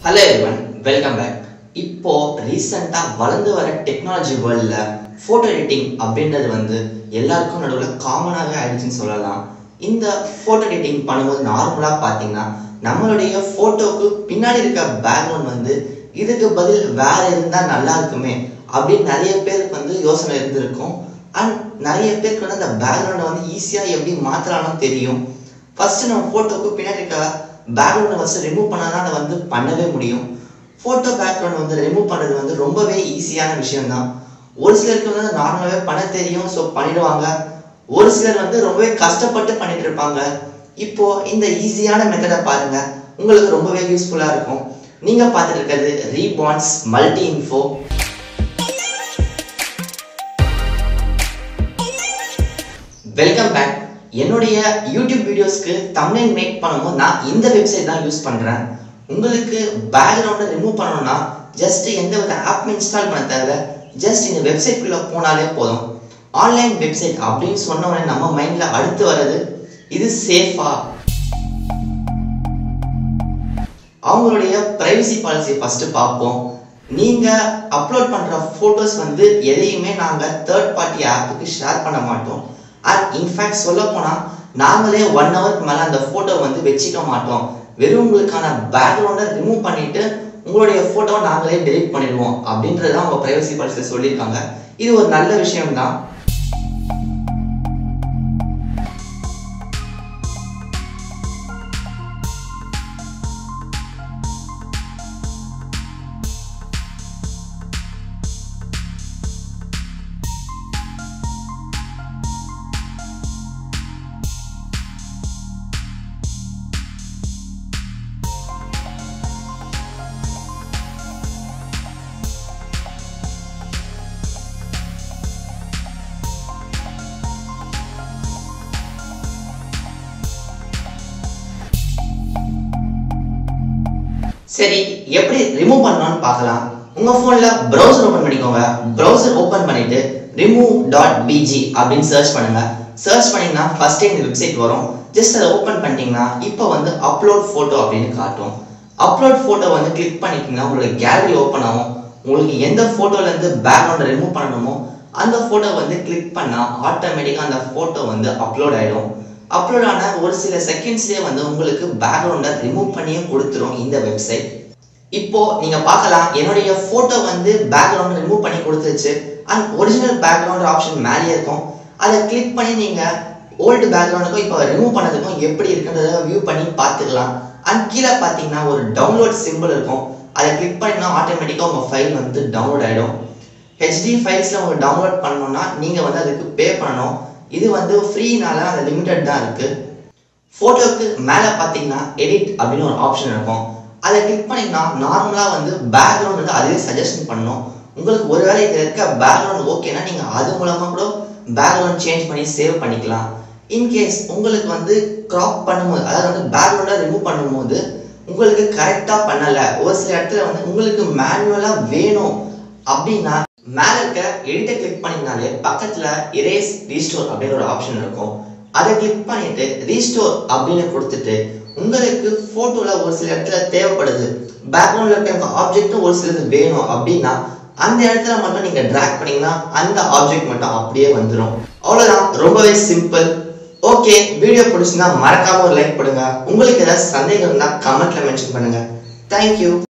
Hello everyone, welcome back. இப்போ ரீசெண்டா வளர்ந்து வர டெக்னாலஜி வேர்ல்ட்ல போட்டோ எடிட்டிங் அப்படின்றது வந்து எல்லாருக்கும் நடுவில் காமனாகவே ஆயிடுச்சுன்னு சொல்லலாம். இந்த போட்டோ எடிட்டிங் பண்ணும்போது நார்மலா பார்த்தீங்கன்னா நம்மளுடைய போட்டோக்கு பின்னாடி இருக்க பேக்ரவுண்ட் வந்து இதுக்கு பதில் வேற இருந்தா நல்லா இருக்குமே அப்படின்னு நிறைய பேருக்கு வந்து யோசனை இருந்திருக்கும். அண்ட் நிறைய பேருக்கு வந்து அந்த பேக்ரவுண்டை வந்து ஈஸியா எப்படி மாத்தலாம்னு தெரியும். ஃபர்ஸ்ட் நம்ம போட்டோக்கு பின்னாடி இருக்க பேக்ரவுண்டை ஃபர்ஸ்ட் ரிமூவ் பண்ணாதான் அதை வந்து பண்ணவே முடியும். போட்டோ பேக்ரவுண்ட் வந்து ரிமூவ் பண்ணுறது வந்து ரொம்பவே ஈஸியான விஷயம் தான். ஒரு சிலருக்கு வந்து நார்மலாகவே பண்ண தெரியும், ஸோ பண்ணிடுவாங்க. ஒரு சிலர் வந்து ரொம்பவே கஷ்டப்பட்டு பண்ணிட்டு இருப்பாங்க. இப்போ இந்த ஈஸியான மெத்தடை பாருங்க, உங்களுக்கு ரொம்பவே யூஸ்ஃபுல்லா இருக்கும். நீங்க பார்த்துட்டு இருக்கிறது ரீபாண்ட்ஸ் மல்டி இன்ஃபோ. Welcome back. என்னுடைய யூடியூப் வீடியோஸ்க்கு தம்ப்நெயில் மேக் பண்ணும்போது நான் இந்த வெப்சைட் தான் யூஸ் பண்றேன். உங்களுக்கு பேக்ரவுண்டை ரிமூவ் பண்ணணும்னா ஜஸ்ட் எந்த வித ஆப் இன்ஸ்டால் பண்ண தேவை, ஜஸ்ட் இந்த வெப்சைட்குள்ள போனாலே போதும். ஆன்லைன் வெப்சைட் அப்படின்னு சொன்ன உடனே நம்ம மைண்ட்ல அடுத்து வர்றது இது சேஃபா, அவங்களுடைய பிரைவசி பாலிசி ஃபர்ஸ்ட் பார்ப்போம். நீங்க அப்லோட் பண்ற போட்டோஸ் வந்து எதையுமே நாங்க தேர்ட் பார்ட்டி ஆப்புக்கு ஷேர் பண்ண மாட்டோம். அண்ட் இன்ஃபேக்ட் சொல்ல போனா நாங்களே 1 ஹவருக்கு மேல அந்த போட்டோ வந்து வச்சுக்க மாட்டோம். வெறும் உங்களுக்கான பேக்ரவுண்டை ரிமூவ் பண்ணிட்டு உங்களுடைய போட்டோ நாங்களே டெலிட் பண்ணிடுவோம் அப்படின்றதான் அவங்க பிரைவசி பாலிசியில் சொல்லியிருக்காங்க. இது ஒரு நல்ல விஷயம் தான். சரி, எப்படி ரிமூவ் பண்ணலாம்னு பார்க்கலாம். உங்க போன்ல பிரவுசர் ஓபன் பண்ணிக்கோங்க. பிரவுசர் ஓபன் பண்ணிட்டு remove.bg அப்படின்னு சர்ச் பண்ணுங்க. சர்ச் பண்ணீங்கன்னா ஃபர்ஸ்ட் இந்த வெப்சைட் வரும். ஜஸ்ட் அதை ஓபன் பண்ணிட்டீங்கன்னா இப்போ வந்து அப்லோட் போட்டோ அப்படின்னு காட்டும். அப்லோட் போட்டோ வந்து கிளிக் பண்ணிட்டீங்கன்னா உங்களோட கேலரி ஓபன் ஆகும். உங்களுக்கு எந்த போட்டோல இருந்து பேக்ரவுண்டை ரிமூவ் பண்ணணுமோ அந்த போட்டோ வந்து கிளிக் பண்ணா ஆட்டோமேட்டிக்கா அந்த போட்டோ வந்து அப்லோட் ஆயிடும். அப்லோட் ஆன ஒரு சில செகண்ட்ஸ்லேயே வந்து உங்களுக்கு பேக்ரவுண்டை ரிமூவ் பண்ணியும் கொடுத்துரும் இந்த வெப்சைட். இப்போ நீங்க பார்க்கலாம், என்னுடைய போட்டோ வந்து பேக்ரவுண்ட் ரிமூவ் பண்ணி கொடுத்துருச்சு. அண்ட் ஒரிஜினல் பேக்ரவுண்ட் ஆப்ஷன் மேலே இருக்கும். அதை கிளிக் பண்ணி நீங்க ஓல்டு பேக்ரவுண்டுக்கும் இப்போ ரிமூவ் பண்ணதுக்கும் எப்படி இருக்குன்றத வியூ பண்ணி பார்த்துக்கலாம். அண்ட் கீழே பார்த்தீங்கன்னா ஒரு டவுன்லோட் சிம்பிள் இருக்கும். அதை கிளிக் பண்ணினா ஆட்டோமேட்டிக்காக உங்க ஃபைல் வந்து டவுன்லோட் ஆகிடும். ஹெச்டி ஃபைல்ஸ்ல உங்களுக்கு டவுன்லோட் பண்ணணும்னா நீங்க வந்து அதுக்கு பே பண்ணணும். இது வந்து ஃப்ரீனால அது லிமிட்டட் தான் இருக்கு. போட்டோக்கு மேலே பார்த்தீங்கன்னா எடிட் அப்படின்னு ஒரு ஆப்ஷன் இருக்கும். அதை கிளிக் பண்ணிங்கன்னா நார்மலா வந்து பேக்ரவுண்ட் வந்து அதுவே சஜஷன் பண்ணணும். உங்களுக்கு ஒருவேளை இதில் இருக்க பேக்ரவுண்ட் ஓகேனா நீங்க அது மூலமா கூட பேக்ரவுண்ட் சேஞ்ச் பண்ணி சேவ் பண்ணிக்கலாம். இன்கேஸ் உங்களுக்கு வந்து கிராப் பண்ணும்போது, அதாவது வந்து பேக்ரவுண்டை ரிமூவ் பண்ணும்போது உங்களுக்கு கரெக்டா பண்ணல, ஒரு சில இடத்துல வந்து உங்களுக்கு மேனுவலா வேணும் அப்படின்னா மேல இருக்க எடிட்டை கிளிக் பண்ணிங்கனாலே பக்கத்துல இரேஸ் ரீஸ்டோர் அப்படின்னு ஒரு ஆப்ஷன் இருக்கும். அதை கிளிக் பண்ணிட்டு ரீஸ்டோர் அப்படின்னு கொடுத்துட்டு உங்களுக்கு போட்டோல ஒரு சில இடத்துல தேவைப்படுது, பேக்ரவுண்ட்ல இருக்க ஆப்ஜெக்டும் ஒரு சிலது வேணும் அப்படின்னா அந்த இடத்துல மட்டும் நீங்க டிராக் பண்ணீங்கன்னா அந்த ஆப்ஜெக்ட் மட்டும் அப்படியே வந்துடும். அவ்வளவுதான், ரொம்பவே சிம்பிள். ஓகே, வீடியோ பிடிச்சிருந்தா மறக்காம ஒரு லைக் பண்ணுங்க. உங்களுக்கு ஏதாவது சந்தேகம் இருந்தா கமெண்ட்ல மென்ஷன் பண்ணுங்க. தேங்க்யூ.